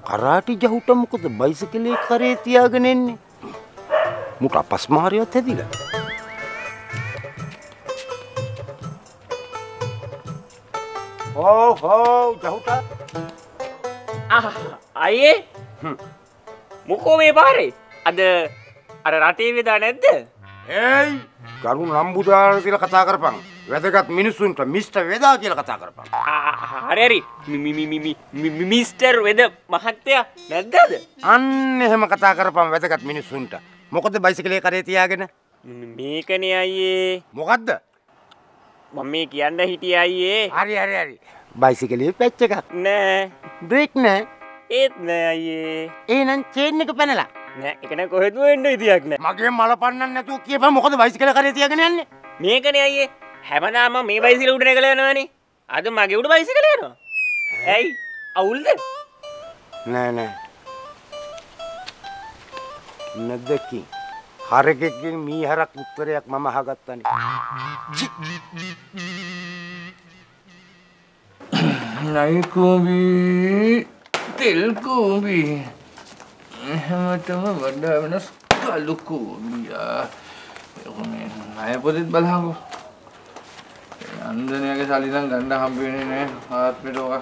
Karate ජහුට මොකද බයිසිකලේ කරේ තියාගෙන එන්නේ? මුට අපස්මාරියත් හැදිලා. හෝ ජහුට. අයියේ මොකෝ මේ පාරේ? අද අර රටේ වේදා නැද්ද? ඒයි ගරු නම්බුදාර කියලා කතා කරපන්. වැදගත් මිනිස්සුන්ට මිස්ටර් වේදා කියලා කතා කරපන්. හරි මිස්ටර් වේද මහත්තයා නැද්ද අද? අන්න එහෙම කතා කරපන් වැදගත් මිනිස්සුන්ට. මොකද බයිසිකලේ කරේ තියාගෙන? මේකනේ අයියේ. මොකද්ද? මම මේ කියන්න හිටියේ අයියේ. හරි. බයිසිකලේ පැච් එකක් නෑ. බ්‍රේක් නෑ. ඒත් නෑ අයියේ. එහෙනම් චේන් එක පැනලා. නෑ ඒක නෑ කොහෙද වෙන්න විදියක් නෑ. මගේ මල පන්නන්න නැතුව කියපන් මොකද බයිසිකල කරේ තියාගෙන යන්නේ? මේකනේ අයියේ. හැමදාම මේ බයිසිකල උඩ නැගලා යනවනේ. අද මගේ උඩ බයිසිකල යනවා. ඇයි? අවුල්ද? නෑ. නැදකි. හරකෙක්ගෙන් මීහරක් උත්තරයක් මම අහගත්තනේ. නයි කුඹි තෙල් කුඹි හැමතෙම වඩා වෙනස් කළු කුඹියා. මේ ණය පොතත් බලහංගෝ. අන්දනයාගේ සල්ලි නම් ගන්න හම්බ වෙන්නේ නැහැ ආත්මෙට ඔක.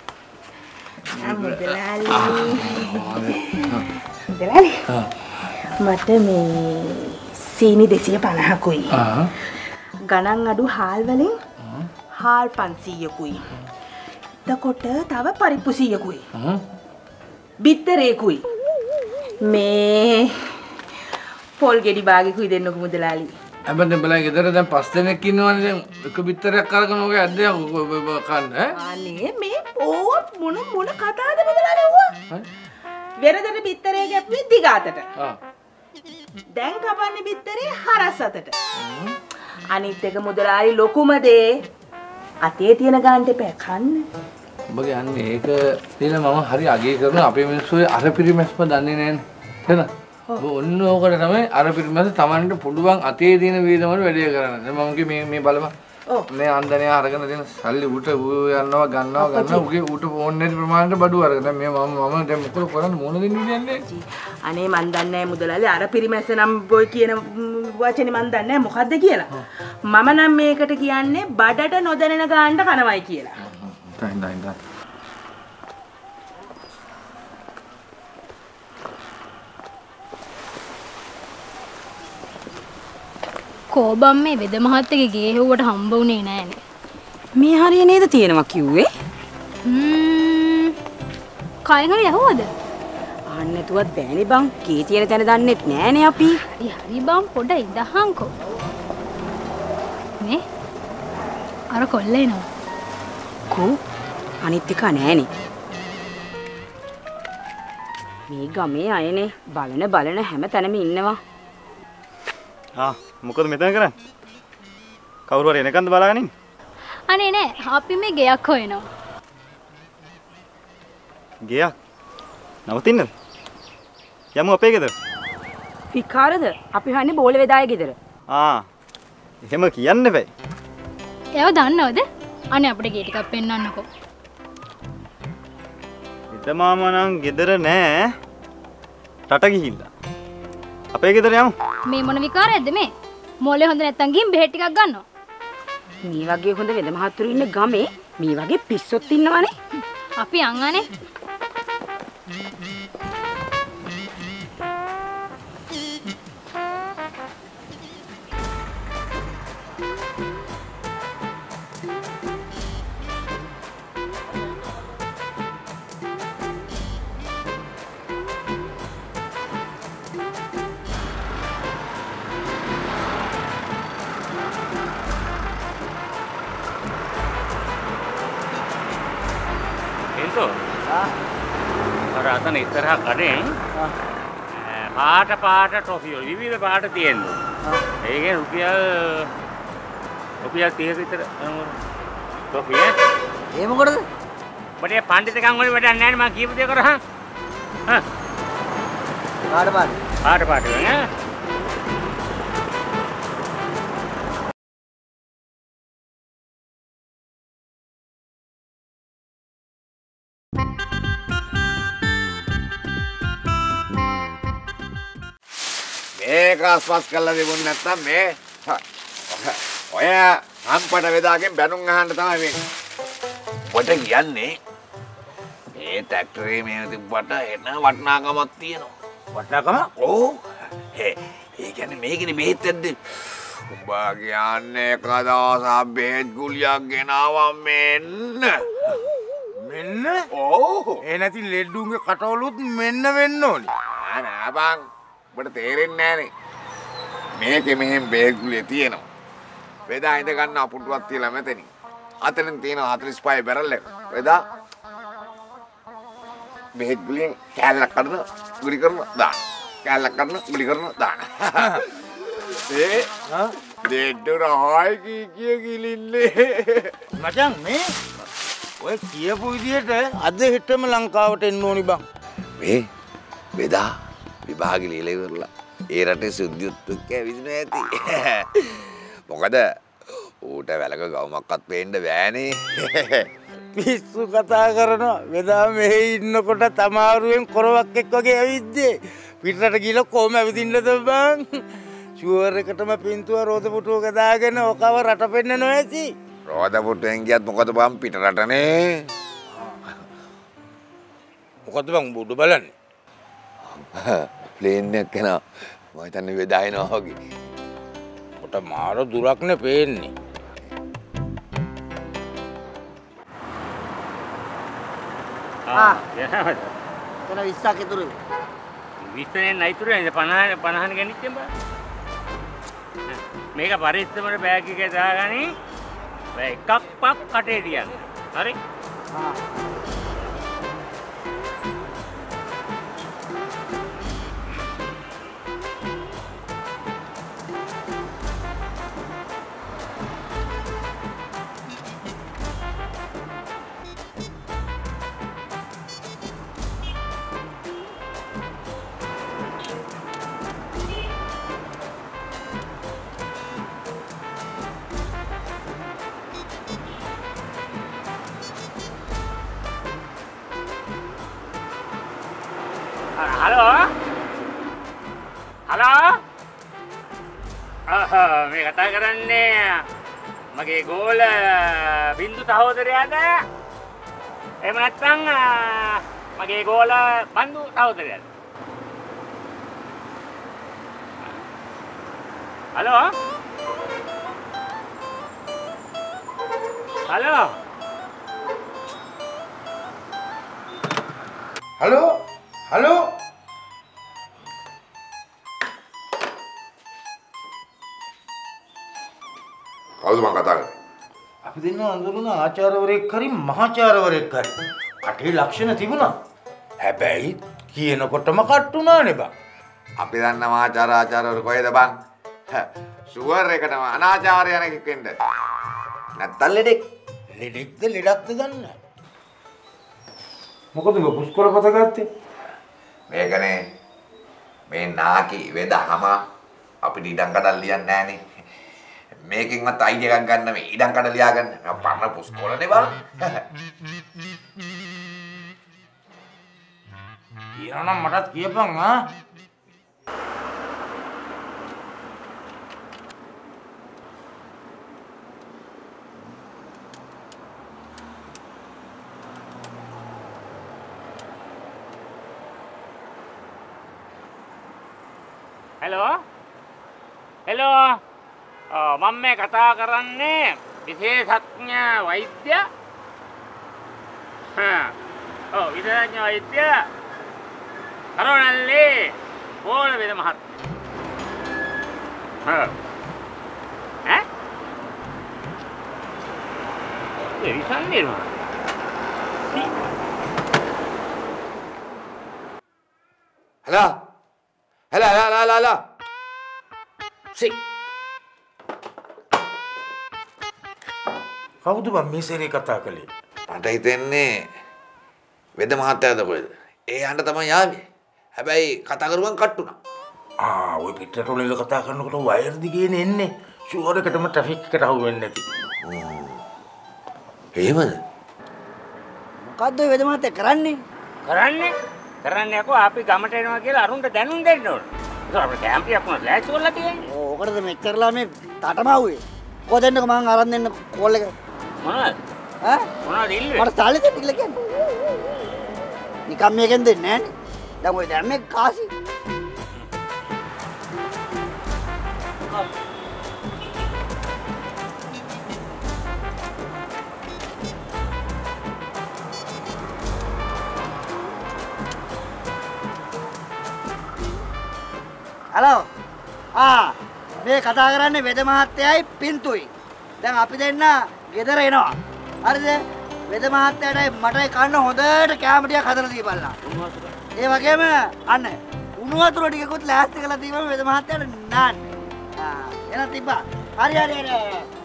මුදලාලි මට මේ සීනි 250කුයි. ගණන් අඩු හාල් වලින් හාල් 500කුයි. එතකොට තව පරිප්පු 100කුයි. බිත්තරේකුයි. මේ පොල් ගෙඩි භාගිකුයි දෙන්නකෝ මුදලාලි. හැබැයි බලයි ගෙදර දැන් 5 දෙනෙක් ඉන්නවනේ දැන් එක බිත්තරයක් අරගෙන ඔගේ ඇද්දයක් කන්න ඈ. අනේ මේ ඕ මොන කතාවද මුදලාලි ඕවා? වෙරදට බිත්තරේ ගැප්පුවේ දිගාතට. දැන් කපන්නේ බිත්තරේ හරස් අතට. අනිත් එක මුදලාලි ලොකුම දේ අතේ තියෙන ගානට එපා කන්න. ඔබගේ අන්නේ ඒක තියෙන මම හරි අගය කරන අපේ මිනිස්සු අර පිරිමැස්ම දන්නේ නැන්නේ. හරිද? ඔන්න ඕකට තමයි අර පිරිමැස්ස Tamanට පුළුවන් අතේ තියෙන වේදම වල වැඩේ කරන්න. දැන් මම කිව්වේ මේ බලම. මේ අන්දනේ අරගෙන තියෙන සල්ලි උට යනවා ගන්නවා උගේ උට ඕනේ ප්‍රමාණයට බඩු අරගෙන. දැන් මේ මම දැන් මොකද කරන්නේ මොන දෙන්නේ කියන්නේ? අනේ මන් දන්නේ නැහැ මුදලාලි අර පිරිමැස්ස නම් බොයි කියන වචනේ මන් දන්නේ නැහැ මොකද්ද කියලා. මම නම් මේකට කියන්නේ බඩට නොදැනෙන ගානට කනවයි කියලා. දැන් කෝබම් මේ වෙද මහත්තයාගේ ගේ හෙව්වට හම්බ වුණේ නෑනේ. මේ හරිය නේද තියෙනවා කිව්වේ? කයෙන් හරි ඇහුවද? අහන්න නැතුවත් බෑනේ බං. ගේ තියෙන තැන දන්නෙත් නෑනේ අපි. හරි බං පොඩ ඉඳහන්කෝ. මේ අර කොල්ල එනවා. කෝ අනිත් එක නෑනේ. මේ ගමේ අයනේ බලන හැම තැනම ඉන්නවා. මොකද මෙතන කරන්නේ? කවුරු හරි එනකන්ද බලාගෙන ඉන්නේ? අනේ නෑ අපි මේ ගෙයක් හොයනවා. ගෙයක්? නවතින්නද? යමු අපේ ගෙදර. විකාරද? අපි හන්නේ බෝල වේදායේ ගෙදර. එහෙම කියන්න බෑ. එයාව දන්නවද? අනේ අපිට ගේ ටිකක් පෙන්වන්නකෝ. ඉත මාමා නම් ගෙදර නෑ. රට ගිහිල්ලා. අපේ ගෙදර යමු. මේ මොන විකාරයක්ද මේ? මොලේ හොඳ නැත්තම් ගිහින් බෙහෙත් ටිකක් ගන්නවා. මේ වගේ හොඳ වෙද මහත්තුරු ඉන්න ගමේ මේ වගේ පිස්සොත් ඉන්නවනේ. අපි යංගනේ. අර අතන ඉස්සරහා කඩෙන් පාට ටොෆි වල විවිධ පාට තියෙනවා. ඒකෙන් රුපියල් 30 විතර ටොෆි ඈ. ඒ මොකටද? බඩේ පඬිතුකම් වල වැඩක් නැහැ නේ මම කියපු දේ කරහන්. පාට ඈ. මේක අස්පස් කරලා දෙමුන් නැත්තම් මේ ඔය හම්පට වේදාගෙන් බැනුම් අහන්න තමයි මේ. ඔබට කියන්නේ මේ ට්‍රැක්ටරේ මේ තිබ්බට එන වටිනාකමක් තියෙනවා. වටනකම ඔව්. ඒ කියන්නේ මේකනේ බෙහෙත් ඇද්ද? උඹ කියන්නේ කදාසක් බෙහෙත් ගුලියක් ගෙනාවා මෙන්න. මෙන්න ඔව්. ඒ නැති ලෙඩ්ඩුන්ගේ කටවලුත් මෙන්න වෙන්න ඕනි. නෑ බං. ඔබට තේරෙන්නේ නෑනේ. මේකේ මෙහෙම බෙහෙත් ගුලිය තියෙනවා. වේදා ඉඳ ගන්න අපුටුවක් තියලා මෙතනින්. අතනින් තියෙනවා 45 බැරල් එක. වේදා බෙහෙත් ගුලියෙන් කෑල්ලක් කරන ගුලි කරන දාන්න. කෑල්ලක් කරන ගුලි කරන දාන්න. ඒ දෙඩ රහයි කිය ගිලින්නේ. මචං මේ ඔය කියපු විදිහට අද හෙටම ලංකාවට එන්න ඕනි බං. මේ වේදා විභාගෙ ලියලා ඉවරලා ඒ රටේ සුද්ධියුත් ඇවිදින ඇති. මොකද ඌට වැලක ගවමක්වත් පේන්න බෑනේ. පිස්සු කතා කරනවා. වෙදා මෙහෙ ඉන්නකොට තමාරුවෙන් කොරවක් එක් වගේ ඇවිද්දේ. පිටරට ගිහලා කොහොම ඇවිදින්නද බං? ෂුවර් එකටම පින්තුව රෝද පුටුවක දාගෙන ඔකව රට පෙන්නනවා ඇති. රෝද පුටුවෙන් ගියත් මොකද බං පිට රටනේ. මොකද බං උඹ උඩ බලන්නේ? ප්ලේන් එකක් යනවා. මම හිතන්නේ වේදා එනවා වගේ. කොට මාර දුරක්නේ පේන්නේ. එතන 20ක් ඉතුරුයි. 20නේ නයිතුරු නේද 50 ගෙනිච්චෙන් බා. මේක පරිස්සමට බෑග් එකේ දාගනි. එකක් පක් කටේ තියන්න. හරි? Halo? Halo? මේ කතා කරන්නේ මගේ ගෝල බින්දු සහෝදරයාද? එහෙම නැත්නම් මගේ ගෝල බන්දු සහෝදරයාද? හලෝ? හලෝ? හලෝ? හලෝ? කවුද මං කතා කරන්නේ? අපි දෙන්න අඳුරුන ආචාර්යවරයෙක් හරි මහාචාර්යවරයෙක් හරි. කටේ ලක්ෂණ තිබුණා. හැබැයි කියනකොටම කට්ටුනානේ බං. අපි දන්න ආචාර්යවරු කොහෙද බං? ෂුවර් එකටම අනාචාර්ය යනෙක් වෙන්න. නැත්තම් ලෙඩෙක්. ලෙඩෙක්ද ලෙඩක්ද දන්නේ. මොකද ඔබ පුස්කොළ පත ගත්තේ? මේකනේ මේ නාකි වෙදහම අපිට ඉඩම් කඩල් ලියන්නේ නැහනේ. මේකෙන්වත් අයිඩියා එකක් ගන්න මේ ඉඩම් කඩ ලියා ගන්න. මම පරණ පුස්කොළනේ බං. කියනනම් මටත් කියපන් ආ. Hello? Hello? මම මේ කතා කරන්නේ විශේෂඥ වෛද්‍ය. විශේෂඥ වෛද්‍ය කරුණල්ලේ ගෝල වේද මහත්මයා. ඒ විසන්නේ නෝ. හලෝ. හලෝ. සි. කවුද බං මේ සේරේ කතා කළේ? මට හිතෙන්නේ වෙද මහත්තයාද කොහෙද? ඒ යන්න තමයි යාවේ. හැබැයි කතා කරුවන් කට්ටුනා. ඔය පිටරට වල කතා කරනකොට වයර් දිගේනේ එන්නේ. ෂුවර් එකටම ට්‍රැෆික් එකට අහු වෙන්නේ නැති. එහෙමද? මොකද්ද ඔය වෙද මහත්තයා කරන්නේ? කරන්නේ යකෝ අපි ගමට එනවා කියලා අරුන්ට දැනුම් දෙන්න ඕන. අපේ කැම්පියක් මොනවද ලෑස්ති කරලා තියෙන්නේ? ඕකටද මෙච්චරලා මේ තටමාවුවේ. කොහෙන්ද මං අරන් දෙන්න කෝල් එක. මොනවද? ඈ? මොනවද ඉල්ලුවේ? මට සල්ලි දෙන්න කියලා කියන්නේ. නිකම් මේකෙන් දෙන්නේ නෑනේ. දැන් ඔය දැන් මේ කාසි. හලෝ මේ කතා කරන්නේ වෙද මහත්තයයි පින්තුයි. දැන් අපි දෙන්න ගෙදර එනවා. හරිද? වෙද මහත්තයාටයි මටයි කන්න හොඳට කැම ටිකක් හදලා දීපල්ලා. ඒ වගේම අන්න උණු වතුර ටිකකුත් ලෑස්ති කරලා දීපම වෙද මහත්තයාට නාන්න. එහෙනම් තිබ්බා. හරි.